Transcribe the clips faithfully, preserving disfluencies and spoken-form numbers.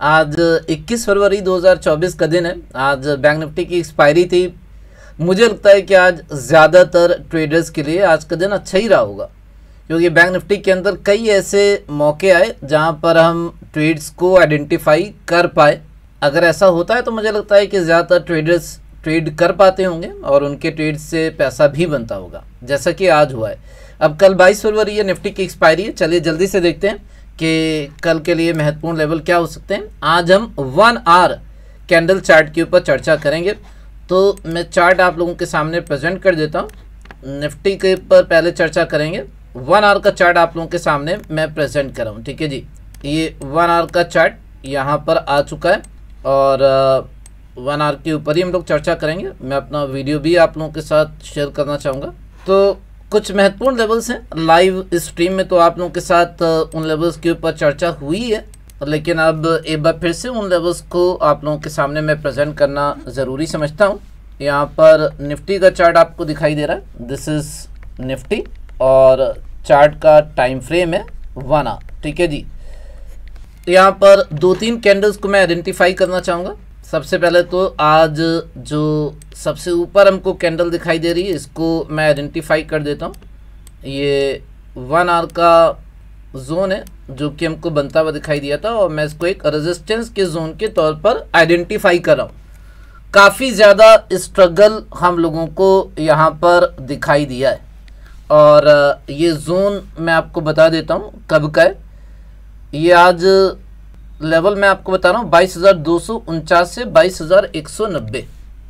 आज इक्कीस फरवरी दो हज़ार चौबीस का दिन है। आज बैंक निफ्टी की एक्सपायरी थी। मुझे लगता है कि आज ज़्यादातर ट्रेडर्स के लिए आज का दिन अच्छा ही रहा होगा, क्योंकि बैंक निफ्टी के अंदर कई ऐसे मौके आए जहां पर हम ट्रेड्स को आइडेंटिफाई कर पाए। अगर ऐसा होता है तो मुझे लगता है कि ज़्यादातर ट्रेडर्स ट्रेड कर पाते होंगे और उनके ट्रेड से पैसा भी बनता होगा, जैसा कि आज हुआ है। अब कल बाईस फरवरी है, निफ्टी की एक्सपायरी है। चलिए जल्दी से देखते हैं कि कल के लिए महत्वपूर्ण लेवल क्या हो सकते हैं। आज हम वन आवर कैंडल चार्ट के ऊपर चर्चा करेंगे, तो मैं चार्ट आप लोगों के सामने प्रेजेंट कर देता हूं। निफ्टी के ऊपर पहले चर्चा करेंगे। वन आवर का चार्ट आप लोगों के सामने मैं प्रेजेंट कर रहा हूँ, ठीक है जी। ये वन आवर का चार्ट यहाँ पर आ चुका है और वन आवर के ऊपर ही हम लोग चर्चा करेंगे। मैं अपना वीडियो भी आप लोगों के साथ शेयर करना चाहूँगा। तो कुछ महत्वपूर्ण लेवल्स हैं लाइव स्ट्रीम में, तो आप लोगों के साथ उन लेवल्स के ऊपर चर्चा हुई है, लेकिन अब एक बार फिर से उन लेवल्स को आप लोगों के सामने मैं प्रेजेंट करना ज़रूरी समझता हूं। यहाँ पर निफ्टी का चार्ट आपको दिखाई दे रहा है, दिस इज़ निफ्टी, और चार्ट का टाइम फ्रेम है वन आवर, ठीक है जी। यहाँ पर दो तीन कैंडल्स को मैं आइडेंटिफाई करना चाहूँगा। सबसे पहले तो आज जो सबसे ऊपर हमको कैंडल दिखाई दे रही है, इसको मैं आइडेंटिफाई कर देता हूँ। ये वन आवर का जोन है जो कि हमको बनता हुआ दिखाई दिया था, और मैं इसको एक रेजिस्टेंस के जोन के तौर पर आइडेंटिफाई कर रहा हूँ। काफ़ी ज़्यादा स्ट्रगल हम लोगों को यहाँ पर दिखाई दिया है, और ये जोन मैं आपको बता देता हूँ कब का है। ये आज लेवल मैं आपको बता रहा हूँ बाईस हज़ार दो सौ उनचास से बाईस हज़ार एक सौ नब्बे,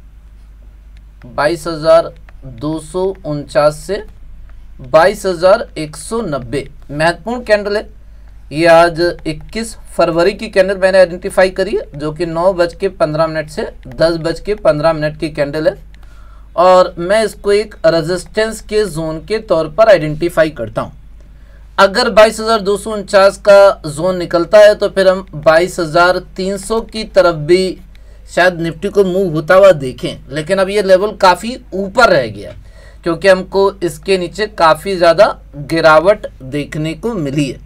बाईस हज़ार दो सौ उनचास से बाईस हज़ार एक सौ नब्बे महत्वपूर्ण कैंडल है। ये आज इक्कीस फरवरी की कैंडल मैंने आइडेंटिफाई करी है, जो कि नौ बज के पंद्रह मिनट से दस बज के पंद्रह मिनट की कैंडल है, और मैं इसको एक रेजिस्टेंस के जोन के तौर पर आइडेंटिफाई करता हूँ। अगर बाईस हज़ार दो सौ उनचास का जोन निकलता है तो फिर हम बाईस हज़ार तीन सौ की तरफ भी शायद निफ्टी को मूव होता हुआ देखें, लेकिन अब ये लेवल काफ़ी ऊपर रह गया क्योंकि हमको इसके नीचे काफ़ी ज़्यादा गिरावट देखने को मिली है।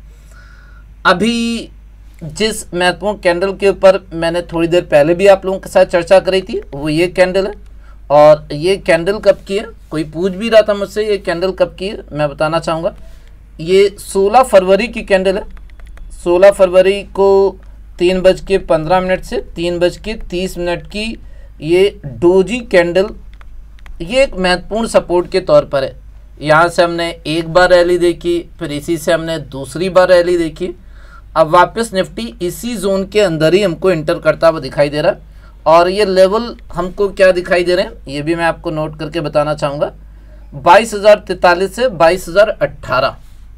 अभी जिस महत्वपूर्ण कैंडल के ऊपर मैंने थोड़ी देर पहले भी आप लोगों के साथ चर्चा करी थी, वो ये कैंडल है। और ये कैंडल कब की है, कोई पूछ भी रहा था मुझसे ये कैंडल कब की है, मैं बताना चाहूँगा। ये सोलह फरवरी की कैंडल है। सोलह फरवरी को तीन बज के पंद्रह मिनट से तीन बज के तीस मिनट की ये डोजी कैंडल, ये एक महत्वपूर्ण सपोर्ट के तौर पर है। यहाँ से हमने एक बार रैली देखी, फिर इसी से हमने दूसरी बार रैली देखी। अब वापस निफ्टी इसी जोन के अंदर ही हमको इंटर करता हुआ दिखाई दे रहा है, और ये लेवल हमको क्या दिखाई दे रहे हैं ये भी मैं आपको नोट करके बताना चाहूँगा। बाईस हज़ार तैंतालीस से बाईस हज़ार अट्ठारह,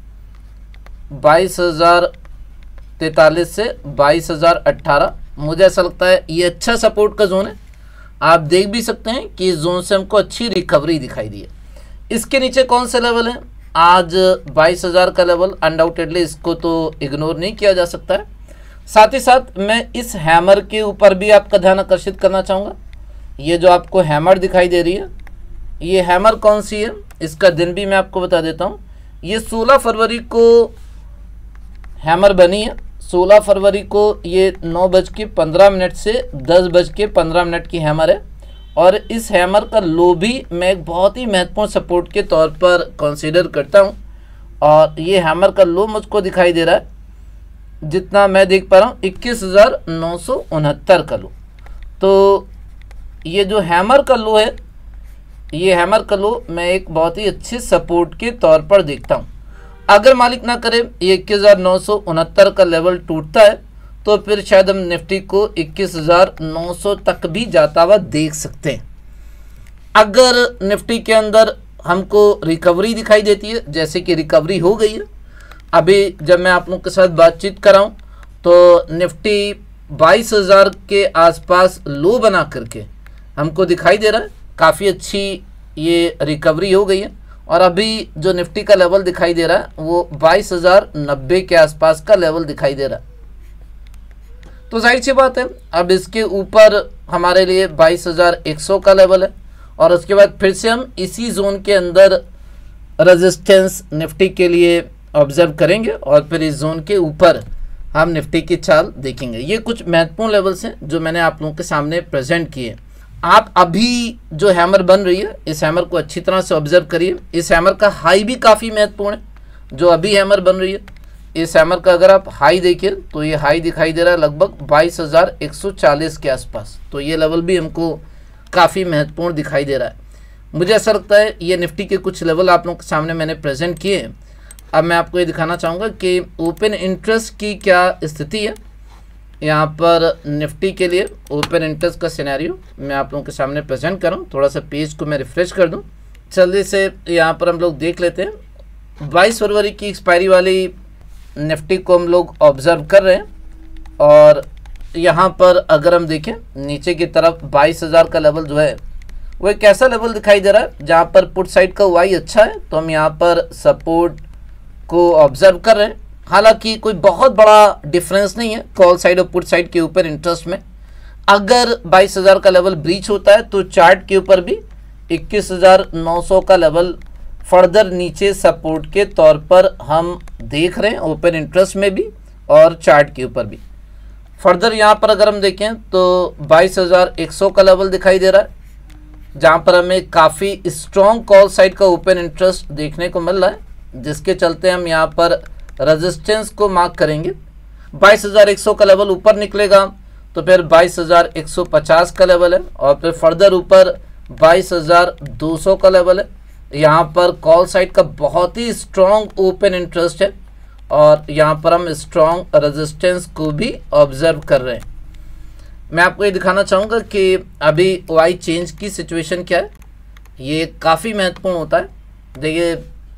बाईस हज़ार तैंतालीस से बाईस हज़ार अट्ठारह, मुझे ऐसा लगता है ये अच्छा सपोर्ट का जोन है। आप देख भी सकते हैं कि इस जोन से हमको अच्छी रिकवरी दिखाई दी है। इसके नीचे कौन से लेवल है, आज बाईस हज़ार का लेवल, अनडाउटेडली इसको तो इग्नोर नहीं किया जा सकता है। साथ ही साथ मैं इस हैमर के ऊपर भी आपका ध्यान आकर्षित करना चाहूँगा। ये जो आपको हैमर दिखाई दे रही है, ये हैमर कौन सी है, इसका दिन भी मैं आपको बता देता हूँ। ये सोलह फरवरी को हैमर बनी है। सोलह फरवरी को ये नौ बज के पंद्रह मिनट से दस बज के पंद्रह मिनट की हैमर है, और इस हैमर का लो भी मैं एक बहुत ही महत्वपूर्ण सपोर्ट के तौर पर कंसीडर करता हूं। और ये हैमर का लो मुझको दिखाई दे रहा है, जितना मैं देख पा रहा हूँ इक्कीस हज़ार नौ सौ उनहत्तर का लो। तो ये जो हैमर का लो है, ये हैमर का लो मैं एक बहुत ही अच्छे सपोर्ट के तौर पर देखता हूँ। अगर मालिक ना करे ये इक्कीस हज़ार नौ सौ उनहत्तर का लेवल टूटता है तो फिर शायद हम निफ्टी को इक्कीस हज़ार नौ सौ तक भी जाता हुआ देख सकते हैं। अगर निफ्टी के अंदर हमको रिकवरी दिखाई देती है, जैसे कि रिकवरी हो गई है, अभी जब मैं आप लोगों के साथ बातचीत कर रहा हूँ तो निफ्टी बाईस हज़ार के आसपास लो बना करके हमको दिखाई दे रहा है। काफ़ी अच्छी ये रिकवरी हो गई है, और अभी जो निफ्टी का लेवल दिखाई दे रहा है वो बाईस हज़ार नब्बे के आसपास का लेवल दिखाई दे रहा है। तो जाहिर सी बात है अब इसके ऊपर हमारे लिए बाईस हज़ार एक सौ का लेवल है, और उसके बाद फिर से हम इसी जोन के अंदर रेजिस्टेंस निफ्टी के लिए ऑब्जर्व करेंगे, और फिर इस जोन के ऊपर हम निफ्टी की चाल देखेंगे। ये कुछ महत्वपूर्ण लेवल्स हैं जो मैंने आप लोगों के सामने प्रेजेंट किए। आप अभी जो हैमर बन रही है इस हैमर को अच्छी तरह से ऑब्जर्व करिए। इस हैमर का हाई भी काफ़ी महत्वपूर्ण है जो अभी हैमर बन रही है। इस हैमर का अगर आप हाई देखिए तो ये हाई दिखाई दे रहा है लगभग बाईस हज़ार एक सौ चालीस के आसपास। तो ये लेवल भी हमको काफ़ी महत्वपूर्ण दिखाई दे रहा है। मुझे ऐसा लगता है ये निफ्टी के कुछ लेवल आप लोगों के सामने मैंने प्रेजेंट किए। अब मैं आपको ये दिखाना चाहूँगा कि ओपन इंटरेस्ट की क्या स्थिति है। यहाँ पर निफ्टी के लिए ओपन इंटरेस्ट का सिनेरियो मैं आप लोगों के सामने प्रेजेंट कर रहा हूँ। थोड़ा सा पेज को मैं रिफ्रेश कर दूँ, जल्दी से यहाँ पर हम लोग देख लेते हैं। बाईस फरवरी की एक्सपायरी वाली निफ्टी को हम लोग ऑब्जर्व कर रहे हैं और यहाँ पर अगर हम देखें नीचे की तरफ बाईस हज़ार का लेवल जो है वो एक ऐसा लेवल दिखाई दे रहा है जहाँ पर पुट साइड का वाई अच्छा है, तो हम यहाँ पर सपोर्ट को ऑब्जर्व कर रहे हैं। हालांकि कोई बहुत बड़ा डिफरेंस नहीं है कॉल साइड और पुट साइड के ऊपर इंटरेस्ट में। अगर बाईस हज़ार का लेवल ब्रीच होता है तो चार्ट के ऊपर भी इक्कीस हज़ार नौ सौ का लेवल फर्दर नीचे सपोर्ट के तौर पर हम देख रहे हैं, ओपन इंटरेस्ट में भी और चार्ट के ऊपर भी। फर्दर यहाँ पर अगर हम देखें तो बाईस हज़ार एक सौ का लेवल दिखाई दे रहा है जहाँ पर हमें काफ़ी स्ट्रॉन्ग कॉल साइड का ओपन इंटरेस्ट देखने को मिल रहा है, जिसके चलते हम यहाँ पर रेजिस्टेंस को मार्क करेंगे। बाईस हज़ार एक सौ का लेवल ऊपर निकलेगा तो फिर बाईस हज़ार एक सौ पचास का लेवल है और फिर फर्दर ऊपर बाईस हज़ार दो सौ का लेवल है। यहाँ पर कॉल साइड का बहुत ही स्ट्रॉन्ग ओपन इंटरेस्ट है और यहाँ पर हम स्ट्रॉन्ग रेजिस्टेंस को भी ऑब्जर्व कर रहे हैं। मैं आपको ये दिखाना चाहूँगा कि अभी वाई चेंज की सिचुएशन क्या है, ये काफ़ी महत्वपूर्ण होता है। देखिए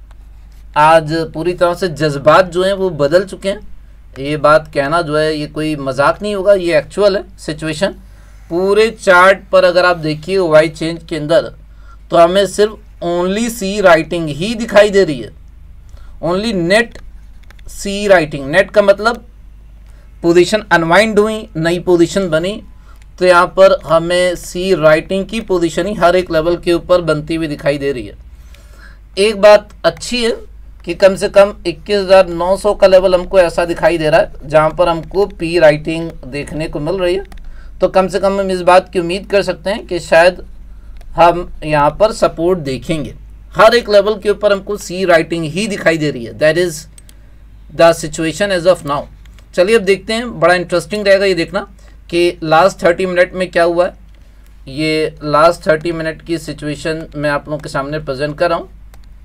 आज पूरी तरह से जज्बात जो हैं वो बदल चुके हैं। ये बात कहना जो है ये कोई मजाक नहीं होगा, ये एक्चुअल है सिचुएशन। पूरे चार्ट पर अगर आप देखिए वाई चेंज के अंदर तो हमें सिर्फ ओनली सी राइटिंग ही दिखाई दे रही है, only net C writing. Net का मतलब पोजीशन अनवाइंड हुई, नई पोजीशन बनी, तो यहाँ पर हमें सी राइटिंग की पोजीशन ही हर एक लेवल के ऊपर बनती हुई दिखाई दे रही है। एक बात अच्छी है कि कम से कम इक्कीस हज़ार नौ सौ का लेवल हमको ऐसा दिखाई दे रहा है जहाँ पर हमको पी राइटिंग देखने को मिल रही है। तो कम से कम हम इस बात की उम्मीद कर सकते हैं कि शायद हम यहाँ पर सपोर्ट देखेंगे। हर एक लेवल के ऊपर हमको सी राइटिंग ही दिखाई दे रही है। That is the situation as of now. चलिए अब देखते हैं, बड़ा इंटरेस्टिंग रहेगा ये देखना कि लास्ट थर्टी मिनट में क्या हुआ है। ये लास्ट थर्टी मिनट की सिचुएशन मैं आप लोगों के सामने प्रेजेंट कर रहा हूँ।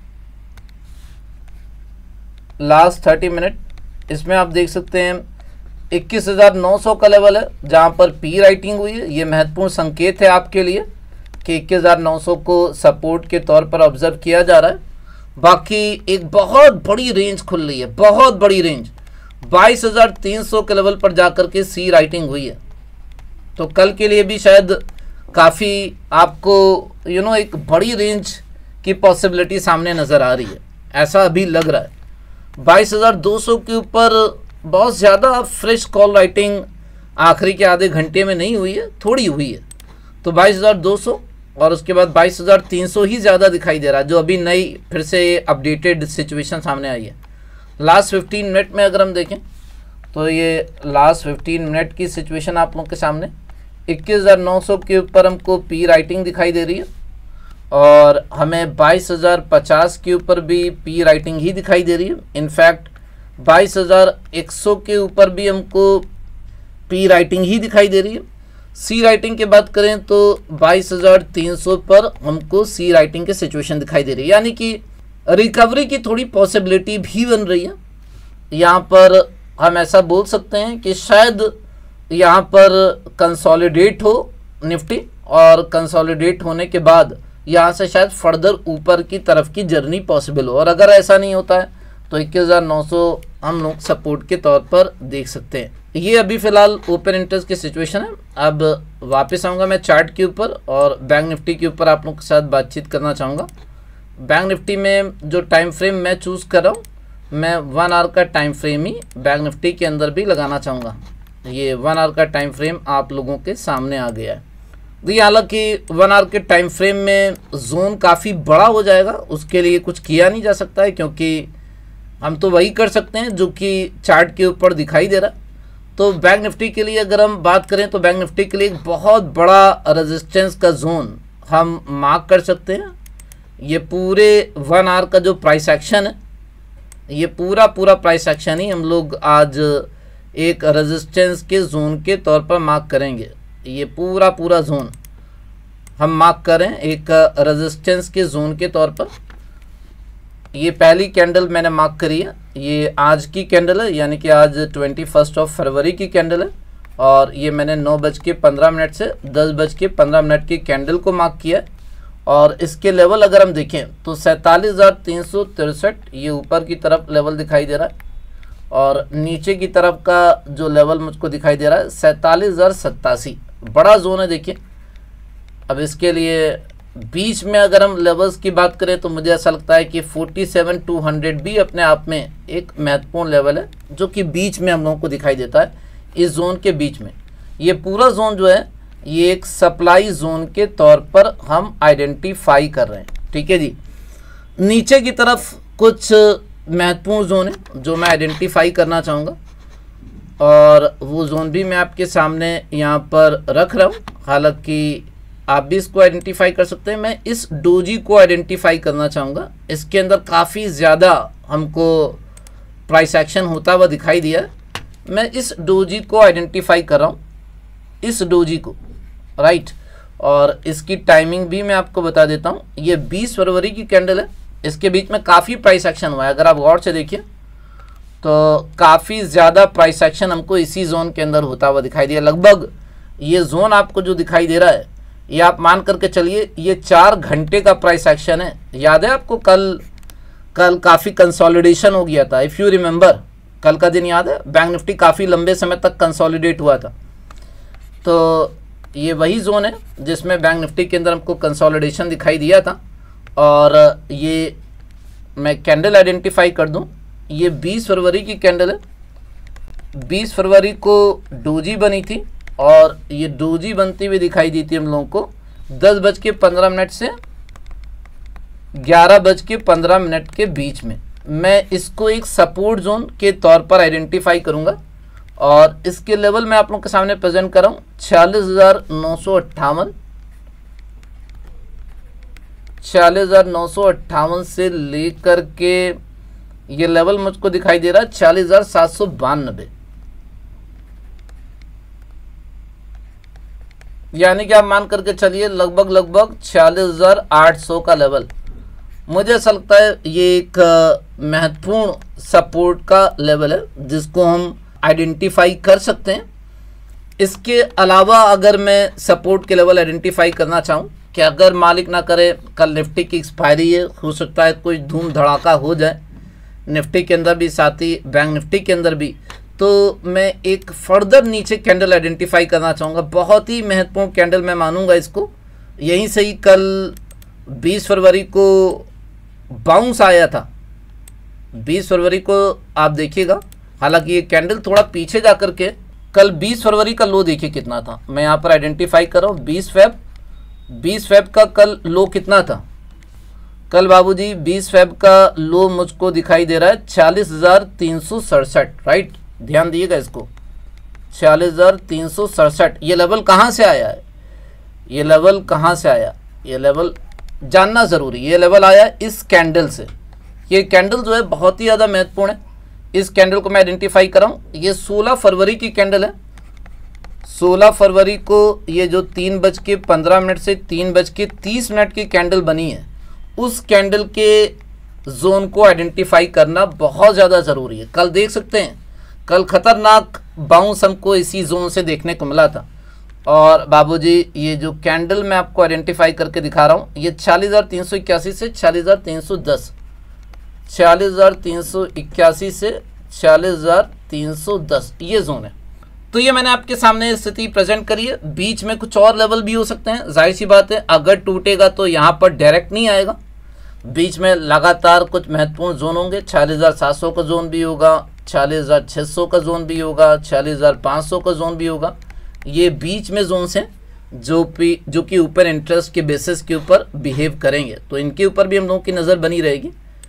लास्ट थर्टी मिनट इसमें आप देख सकते हैं इक्कीस हज़ार नौ सौ का लेवल है जहाँ पर पी राइटिंग हुई है। ये महत्वपूर्ण संकेत है आपके लिए कि इक्कीस हज़ार नौ सौ को सपोर्ट के तौर पर ऑब्जर्व किया जा रहा है। बाकी एक बहुत बड़ी रेंज खुल रही है, बहुत बड़ी रेंज बाईस हज़ार तीन सौ के लेवल पर जाकर के सी राइटिंग हुई है। तो कल के लिए भी शायद काफ़ी आपको यू नो एक बड़ी रेंज की पॉसिबिलिटी सामने नज़र आ रही है, ऐसा अभी लग रहा है। बाईस हज़ार दो सौ के ऊपर बहुत ज़्यादा फ्रेश कॉल राइटिंग आखिरी के आधे घंटे में नहीं हुई है, थोड़ी हुई है। तो बाईस हज़ार दो सौ और उसके बाद बाईस हज़ार तीन सौ ही ज़्यादा दिखाई दे रहा है, जो अभी नई फिर से अपडेटेड सिचुएशन सामने आई है। लास्ट फिफ्टीन मिनट में अगर हम देखें तो ये लास्ट फिफ्टीन मिनट की सिचुएशन आप लोगों के सामने इक्कीस हज़ार नौ सौ के ऊपर हमको पी राइटिंग दिखाई दे रही है और हमें बाईस हज़ार पचास के ऊपर भी पी राइटिंग ही दिखाई दे रही है। इनफैक्ट बाईस हज़ार एक सौ के ऊपर भी हमको पी राइटिंग ही दिखाई दे रही है। सी राइटिंग की बात करें तो बाईस हज़ार तीन सौ पर हमको सी राइटिंग की सिचुएशन दिखाई दे रही है, यानी कि रिकवरी की थोड़ी पॉसिबिलिटी भी बन रही है। यहाँ पर हम ऐसा बोल सकते हैं कि शायद यहाँ पर कंसोलिडेट हो निफ्टी और कंसोलिडेट होने के बाद यहाँ से शायद फर्दर ऊपर की तरफ की जर्नी पॉसिबल हो। और अगर ऐसा नहीं होता है तो इक्कीस हज़ार नौ सौ हम लोग सपोर्ट के तौर पर देख सकते हैं। ये अभी फ़िलहाल ओपन इंटरेस्ट की सिचुएशन है। अब वापस आऊँगा मैं चार्ट के ऊपर और बैंक निफ्टी के ऊपर आप लोग के साथ बातचीत करना चाहूँगा। बैंक निफ्टी में जो टाइम फ्रेम मैं चूज़ कर रहा हूँ, मैं वन आवर का टाइम फ्रेम ही बैंक निफ्टी के अंदर भी लगाना चाहूँगा। ये वन आवर का टाइम फ्रेम आप लोगों के सामने आ गया है। देखिए हालांकि वन आवर के टाइम फ्रेम में जोन काफ़ी बड़ा हो जाएगा, उसके लिए कुछ किया नहीं जा सकता है क्योंकि हम तो वही कर सकते हैं जो कि चार्ट के ऊपर दिखाई दे रहा है। तो बैंक निफ्टी के लिए अगर हम बात करें तो बैंक निफ्टी के लिए एक बहुत बड़ा रेजिस्टेंस का जोन हम मार्क कर सकते हैं। ये पूरे वन आवर का जो प्राइस एक्शन है, ये पूरा पूरा प्राइस एक्शन ही हम लोग आज एक रेजिस्टेंस के जोन के तौर पर मार्क करेंगे। ये पूरा पूरा जोन हम मार्क करें एक रेजिस्टेंस के जोन के तौर पर। ये पहली कैंडल मैंने मार्क करी है, ये आज की कैंडल है, यानी कि आज ट्वेंटी फर्स्ट ऑफ फरवरी की कैंडल है। और ये मैंने नौ बज के पंद्रह मिनट से दस बज के पंद्रह मिनट की कैंडल को मार्क किया है। और इसके लेवल अगर हम देखें तो सैंतालीस हज़ार तीन सौ तिरसठ ये ऊपर की तरफ लेवल दिखाई दे रहा है, और नीचे की तरफ का जो लेवल मुझको दिखाई दे रहा है सैंतालीस हज़ार सत्तासी। बड़ा जोन है देखिए। अब इसके लिए बीच में अगर हम लेवल्स की बात करें तो मुझे ऐसा लगता है कि सैंतालीस हज़ार दो सौ भी अपने आप में एक महत्वपूर्ण लेवल है, जो कि बीच में हम लोगों को दिखाई देता है। इस जोन के बीच में ये पूरा जोन जो है ये एक सप्लाई जोन के तौर पर हम आइडेंटिफाई कर रहे हैं। ठीक है जी। नीचे की तरफ कुछ महत्वपूर्ण जोन है जो मैं आइडेंटिफाई करना चाहूँगा, और वो जोन भी मैं आपके सामने यहाँ पर रख रहा हूँ। हालांकि आप भी इसको आइडेंटिफाई कर सकते हैं। मैं इस डोजी को आइडेंटिफाई करना चाहूँगा। इसके अंदर काफ़ी ज़्यादा हमको प्राइस एक्शन होता हुआ दिखाई दिया है। मैं इस डोजी को आइडेंटिफाई कर रहा हूँ, इस डोजी को, राइट। और इसकी टाइमिंग भी मैं आपको बता देता हूँ। ये बीस फरवरी की कैंडल है। इसके बीच में काफ़ी प्राइस एक्शन हुआ है। अगर आप गौर से देखिए तो काफ़ी ज़्यादा प्राइस एक्शन हमको इसी जोन के अंदर होता हुआ दिखाई दिया। लगभग ये जोन आपको जो दिखाई दे रहा है, ये आप मान करके चलिए ये चार घंटे का प्राइस एक्शन है। याद है आपको कल कल काफ़ी कंसोलिडेशन हो गया था, इफ़ यू रिमेंबर। कल का दिन याद है, बैंक निफ्टी काफ़ी लंबे समय तक कंसोलिडेट हुआ था। तो ये वही जोन है जिसमें बैंक निफ्टी के अंदर हमको कंसोलिडेशन दिखाई दिया था। और ये मैं कैंडल आइडेंटिफाई कर दूं, ये बीस फरवरी की कैंडल है। बीस फरवरी को डोजी बनी थी, और ये डोजी बनती हुई दिखाई दी थी हम लोगों को दस बज के पंद्रह मिनट से ग्यारह बज के पंद्रह मिनट के बीच में। मैं इसको एक सपोर्ट जोन के तौर पर आइडेंटिफाई करूंगा, और इसके लेवल मैं आप लोगों के सामने प्रेजेंट कर रहा हूँ छियालीस हज़ार नौ सौ अट्ठावन छियालीस हज़ार नौ सौ अट्ठावन से लेकर के ये लेवल मुझको दिखाई दे रहा है छियालीस हज़ार सात सौ बानबे, यानी कि आप मान करके चलिए लगभग लगभग छियालीस हज़ार आठ सौ का लेवल। मुझे ऐसा लगता है ये एक महत्वपूर्ण सपोर्ट का लेवल है जिसको हम आइडेंटिफाई कर सकते हैं। इसके अलावा अगर मैं सपोर्ट के लेवल आइडेंटिफाई करना चाहूँ कि अगर मालिक ना करे कल निफ्टी की एक्सपायरी है, हो सकता है कोई धूम धड़ाका हो जाए निफ्टी के अंदर भी, साथ ही बैंक निफ्टी के अंदर भी, तो मैं एक फर्दर नीचे कैंडल आइडेंटिफाई करना चाहूँगा। बहुत ही महत्वपूर्ण कैंडल मैं मानूंगा इसको। यहीं से ही कल बीस फरवरी को बाउंस आया था। बीस फरवरी को आप देखिएगा, हालांकि ये कैंडल थोड़ा पीछे जा कर के कल बीस फरवरी का लो देखिए कितना था। मैं यहाँ पर आइडेंटिफाई कर रहा हूँ बीस फेब बीस फेब का कल लो कितना था। कल बाबूजी बीस फेब का लो मुझको दिखाई दे रहा है छियालीस हज़ार तीन सौ सड़सठ, राइट। ध्यान दिएगा इसको, छियालीस हज़ार तीन सौ सड़सठ। ये लेवल कहाँ से आया है, ये लेवल कहाँ से आया, ये लेवल जानना ज़रूरी। ये लेवल आया इस कैंडल से। ये कैंडल जो है बहुत ही ज़्यादा महत्वपूर्ण है। इस कैंडल को मैं आइडेंटिफाई कर रहा हूँ। ये सोलह फरवरी की कैंडल है। सोलह फरवरी को ये जो तीन बज के पंद्रह मिनट से तीन बज के तीस मिनट की कैंडल बनी है, उस कैंडल के जोन को आइडेंटिफाई करना बहुत ज़्यादा ज़रूरी है। कल देख सकते हैं, कल खतरनाक बाउंस हमको इसी जोन से देखने को मिला था। और बाबूजी ये जो कैंडल मैं आपको आइडेंटिफाई करके दिखा रहा हूँ, ये छियालीस हज़ार तीन सौ इक्यासी से छियालीस हज़ार तीन सौ दस छियालीस हज़ार तीन सौ इक्यासी से छियालीस हज़ार तीन सौ दस ये जोन है। तो ये मैंने आपके सामने स्थिति प्रेजेंट करी है। बीच में कुछ और लेवल भी हो सकते हैं, जाहिर सी बात है। अगर टूटेगा तो यहाँ पर डायरेक्ट नहीं आएगा, बीच में लगातार कुछ महत्वपूर्ण जोन होंगे। छियालीस हज़ार सात सौ का जोन भी होगा, छियालीस हज़ार छः सौ का जोन भी होगा, छियालीस हज़ार पाँच सौ का जोन भी होगा। ये बीच में जोन्स हैं जो भी जो कि ऊपर इंटरेस्ट के बेसिस के ऊपर बिहेव करेंगे, तो इनके ऊपर भी हम लोगों की नज़र बनी रहेगी।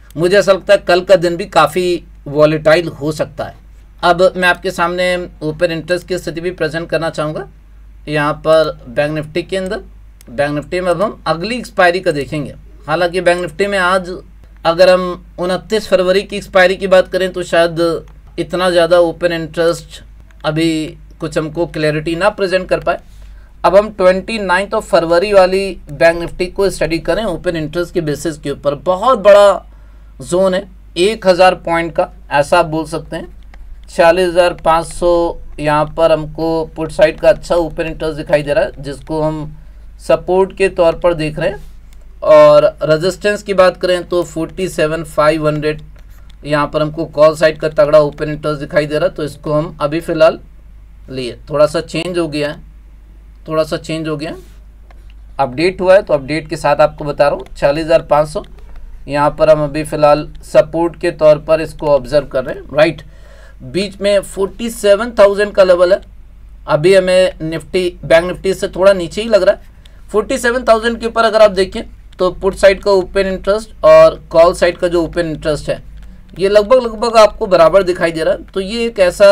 मुझे ऐसा लगता है कल का दिन भी काफ़ी वॉलेटाइल हो सकता है। अब मैं आपके सामने ओपन इंटरेस्ट की स्थिति भी प्रेजेंट करना चाहूँगा। यहाँ पर बैंक निफ्टी के अंदर, बैंक निफ्टी में अब हम अगली एक्सपायरी का देखेंगे। हालांकि बैंक निफ्टी में आज अगर हम उनतीस फरवरी की एक्सपायरी की बात करें तो शायद इतना ज़्यादा ओपन इंटरेस्ट अभी कुछ हमको क्लैरिटी ना प्रेजेंट कर पाए। अब हम ट्वेंटी नाइन्थ ऑफ फरवरी वाली बैंक निफ्टी को स्टडी करें ओपन इंटरेस्ट के बेसिस के ऊपर। बहुत बड़ा जोन है, एक हज़ार पॉइंट का, ऐसा आप बोल सकते हैं। छियालीस हज़ार पाँच सौ यहाँ पर हमको पुट साइड का अच्छा ओपन इंटरेस्ट दिखाई दे रहा है, जिसको हम सपोर्ट के तौर पर देख रहे हैं। और रेजिस्टेंस की बात करें तो फोर्टी सेवन फाइव हंड्रेड यहाँ पर हमको कॉल साइड का तगड़ा ओपन इंटरेस्ट दिखाई दे रहा है, तो इसको हम अभी फ़िलहाल लिए। थोड़ा सा चेंज हो गया है, थोड़ा सा चेंज हो गया है, अपडेट हुआ है, तो अपडेट के साथ आपको बता रहा हूँ। छियालीस हज़ार पाँच सौ यहाँ पर हम अभी फ़िलहाल सपोर्ट के तौर पर इसको ऑब्जर्व कर रहे हैं। राइट, बीच में फोर्टी सेवन थाउजेंड का लेवल है। अभी हमें निफ्टी, बैंक निफ्टी से थोड़ा नीचे ही लग रहा है। फोर्टी सेवन थाउजेंड के ऊपर अगर आप देखें तो पुट साइड का ओपन इंटरेस्ट और कॉल साइड का जो ओपन इंटरेस्ट है ये लगभग लगभग आपको बराबर दिखाई दे रहा है। तो ये एक ऐसा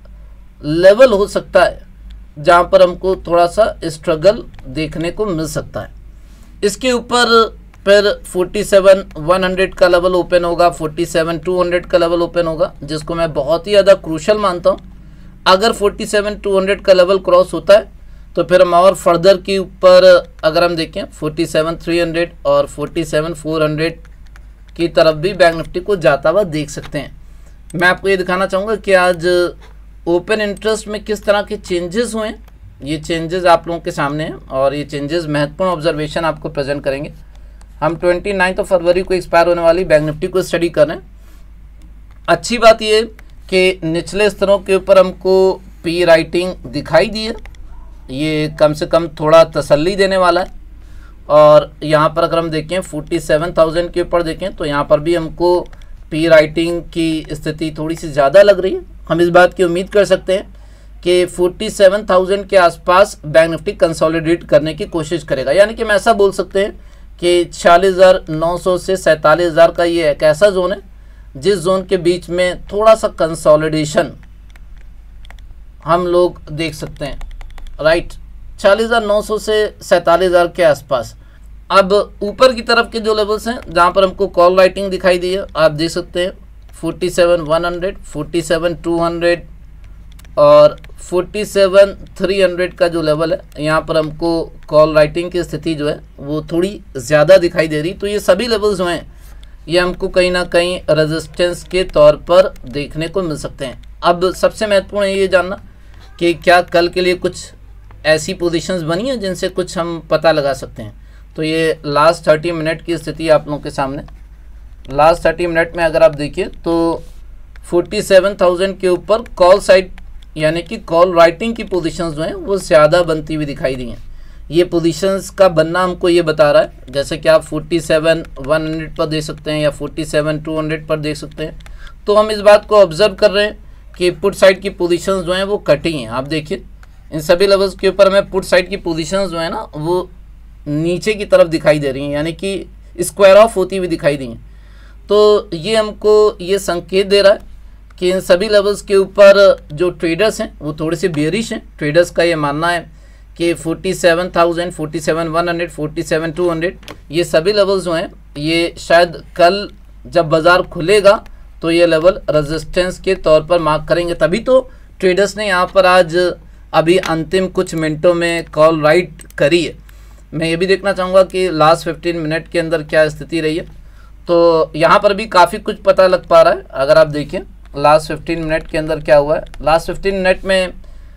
लेवल हो सकता है जहाँ पर हमको थोड़ा सा स्ट्रगल देखने को मिल सकता है। इसके ऊपर फिर फोर्टी सेवन वन हंड्रेड का लेवल ओपन होगा, फोर्टी सेवन टू हंड्रेड का लेवल ओपन होगा, जिसको मैं बहुत ही ज़्यादा क्रूशल मानता हूँ। अगर फोर्टी सेवन टू हंड्रेड का लेवल क्रॉस होता है तो फिर हम और फर्दर के ऊपर अगर हम देखें फोर्टी सेवन थ्री हंड्रेड और फोर्टी सेवन फोर हंड्रेड की तरफ भी बैंक निफ्टी को जाता हुआ देख सकते हैं। मैं आपको ये दिखाना चाहूँगा कि आज ओपन इंटरेस्ट में किस तरह के चेंजेस हुए हैं। ये चेंजेस आप लोगों के सामने हैं और ये चेंजेस महत्वपूर्ण ऑब्जर्वेशन आपको प्रेजेंट करेंगे। हम ट्वेंटी नाइन्थ ऑफ फरवरी को एक्सपायर होने वाली बैंक निफ्टी को स्टडी कर रहे हैं। अच्छी बात ये कि निचले स्तरों के ऊपर हमको पी राइटिंग दिखाई दी है, ये कम से कम थोड़ा तसल्ली देने वाला है। और यहाँ पर अगर हम देखें फोर्टी सेवन थाउजेंड के ऊपर देखें तो यहाँ पर भी हमको पी राइटिंग की स्थिति थोड़ी सी ज़्यादा लग रही है। हम इस बात की उम्मीद कर सकते हैं कि फोर्टी सेवन थाउजेंड के आसपास बैंक निफ्टी कंसोलिडेट करने की कोशिश करेगा। यानी कि हम ऐसा बोल सकते हैं कि छियालीस हज़ार नौ सौ से सैंतालीस हज़ार का ये एक ऐसा जोन है जिस जोन के बीच में थोड़ा सा कंसोलिडेशन हम लोग देख सकते हैं। राइट, छियालीस हज़ार नौ सौ से सैंतालीस हज़ार के आसपास। अब ऊपर की तरफ के जो लेवल्स हैं जहाँ पर हमको कॉल राइटिंग दिखाई दी है, आप देख सकते हैं forty seven one hundred, forty seven two hundred और फोर्टी सेवन थ्री हंड्रेड का जो लेवल है, यहाँ पर हमको कॉल राइटिंग की स्थिति जो है वो थोड़ी ज़्यादा दिखाई दे रही। तो ये सभी लेवल्स जो हैं ये हमको कहीं ना कहीं रेजिस्टेंस के तौर पर देखने को मिल सकते हैं। अब सबसे महत्वपूर्ण है ये जानना कि क्या कल के लिए कुछ ऐसी पोजीशंस बनी हैं जिनसे कुछ हम पता लगा सकते हैं। तो ये लास्ट थर्टी मिनट की स्थिति आप लोगों के सामने। लास्ट थर्टी मिनट में अगर आप देखिए तो फोर्टी सेवन थाउजेंड के ऊपर कॉल साइड यानी कि कॉल राइटिंग की पोजीशंस जो हैं वो ज़्यादा बनती हुई दिखाई दी हैं। ये पोजीशंस का बनना हमको ये बता रहा है, जैसे कि आप फोर्टी सेवन वन हंड्रेड पर देख सकते हैं या फोर्टी सेवन टू हंड्रेड पर देख सकते हैं। तो हम इस बात को ऑब्जर्व कर रहे हैं कि पुट साइड की पोजीशंस जो हैं वो कटी हैं। आप देखिए इन सभी लेवल्स के ऊपर हमें पुट साइड की पोजीशंस जो है ना वो नीचे की तरफ दिखाई दे रही हैं, यानी कि स्क्वायर ऑफ होती हुई दिखाई दी हैं। तो ये हमको ये संकेत दे रहा है कि इन सभी लेवल्स के ऊपर जो ट्रेडर्स हैं वो थोड़े से बेरिश हैं। ट्रेडर्स का ये मानना है कि forty seven thousand, forty seven one hundred, forty seven two hundred ये सभी लेवल्स जो हैं ये शायद कल जब बाज़ार खुलेगा तो ये लेवल रेजिस्टेंस के तौर पर मार्क करेंगे। तभी तो ट्रेडर्स ने यहाँ पर आज अभी अंतिम कुछ मिनटों में कॉल राइट करी है। मैं ये भी देखना चाहूँगा कि लास्ट फिफ्टीन मिनट के अंदर क्या स्थिति रही है। तो यहाँ पर भी काफ़ी कुछ पता लग पा रहा है। अगर आप देखें लास्ट फिफ्टीन मिनट के अंदर क्या हुआ है, लास्ट फिफ्टीन मिनट में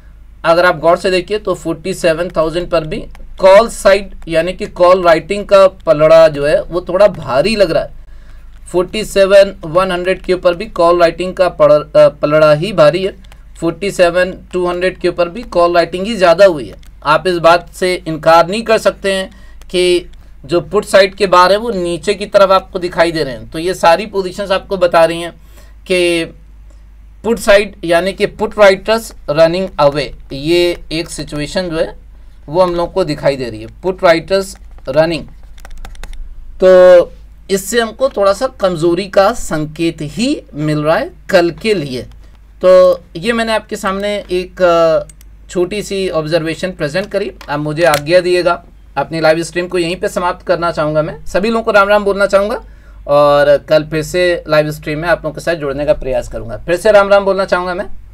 अगर आप गौर से देखिए तो फोर्टी सेवन थाउजेंड पर भी कॉल साइड यानी कि कॉल राइटिंग का पलड़ा जो है वो थोड़ा भारी लग रहा है। फोर्टी सेवन वन हंड्रेड के ऊपर भी कॉल राइटिंग का पलड़ा ही भारी है। फोर्टी सेवन टू हंड्रेड के ऊपर भी कॉल राइटिंग ही ज़्यादा हुई है। आप इस बात से इनकार नहीं कर सकते हैं कि जो पुट साइड के बार है वो नीचे की तरफ आपको दिखाई दे रहे हैं। तो ये सारी पोजीशंस आपको बता रही हैं कि पुट साइड यानी कि पुट राइटर्स रनिंग अवे, ये एक सिचुएशन जो है वो हम लोग को दिखाई दे रही है। पुट राइटर्स रनिंग, तो इससे हमको थोड़ा सा कमज़ोरी का संकेत ही मिल रहा है कल के लिए। तो ये मैंने आपके सामने एक छोटी सी ऑब्जर्वेशन प्रेजेंट करी। अब मुझे आज्ञा दिएगा, अपनी लाइव स्ट्रीम को यहीं पे समाप्त करना चाहूँगा। मैं सभी लोगों को राम राम बोलना चाहूँगा और कल फिर से लाइव स्ट्रीम में आप लोगों के साथ जुड़ने का प्रयास करूँगा। फिर से राम राम बोलना चाहूँगा मैं।